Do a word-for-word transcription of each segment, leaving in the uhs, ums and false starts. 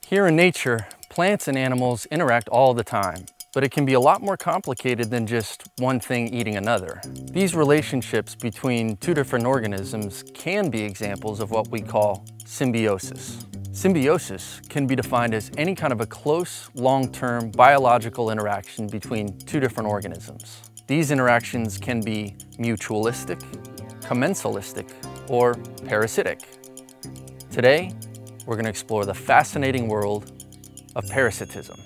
Here in nature, plants and animals interact all the time, but it can be a lot more complicated than just one thing eating another. These relationships between two different organisms can be examples of what we call symbiosis. Symbiosis can be defined as any kind of a close, long-term biological interaction between two different organisms. These interactions can be mutualistic, commensalistic, or parasitic. Today, we're going to explore the fascinating world of parasitism.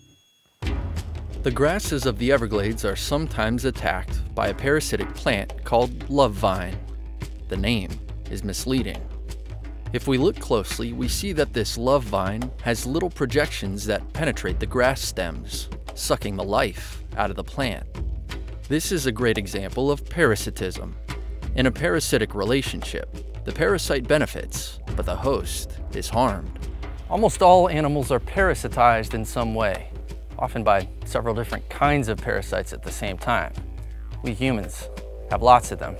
The grasses of the Everglades are sometimes attacked by a parasitic plant called love vine. The name is misleading. If we look closely, we see that this love vine has little projections that penetrate the grass stems, sucking the life out of the plant. This is a great example of parasitism. In a parasitic relationship, the parasite benefits, but the host is harmed. Almost all animals are parasitized in some way, often by several different kinds of parasites at the same time. We humans have lots of them,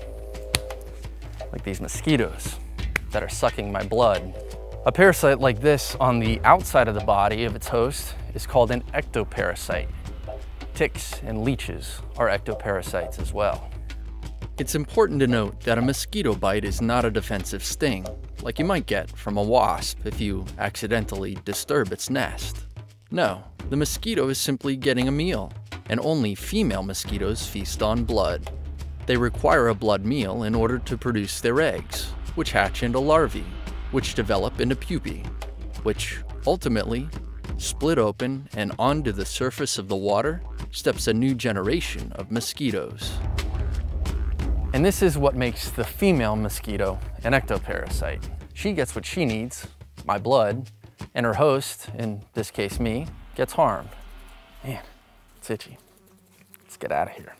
like these mosquitoes that are sucking my blood. A parasite like this on the outside of the body of its host is called an ectoparasite. Ticks and leeches are ectoparasites as well. It's important to note that a mosquito bite is not a defensive sting, like you might get from a wasp if you accidentally disturb its nest. No, the mosquito is simply getting a meal, and only female mosquitoes feast on blood. They require a blood meal in order to produce their eggs, which hatch into larvae, which develop into pupae, which ultimately split open, and onto the surface of the water steps a new generation of mosquitoes. And this is what makes the female mosquito an ectoparasite. She gets what she needs, my blood, and her host, in this case me, gets harmed. Man, it's itchy. Let's get out of here.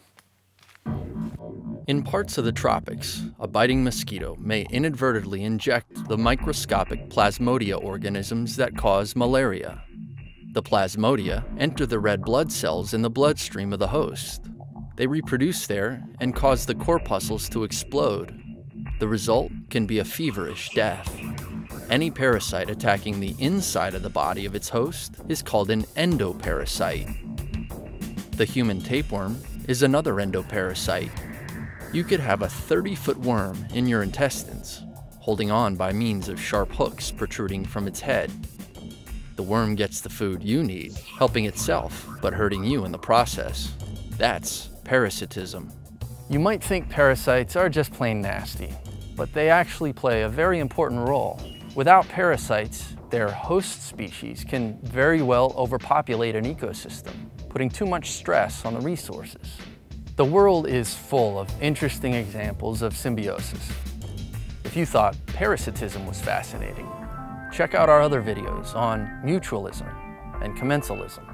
In parts of the tropics, a biting mosquito may inadvertently inject the microscopic plasmodia organisms that cause malaria. The plasmodia enter the red blood cells in the bloodstream of the host. They reproduce there and cause the corpuscles to explode. The result can be a feverish death. Any parasite attacking the inside of the body of its host is called an endoparasite. The human tapeworm is another endoparasite. You could have a thirty-foot worm in your intestines, holding on by means of sharp hooks protruding from its head. The worm gets the food you need, helping itself, but hurting you in the process. That's parasitism. You might think parasites are just plain nasty, but they actually play a very important role. Without parasites, their host species can very well overpopulate an ecosystem, putting too much stress on the resources. The world is full of interesting examples of symbiosis. If you thought parasitism was fascinating, check out our other videos on mutualism and commensalism.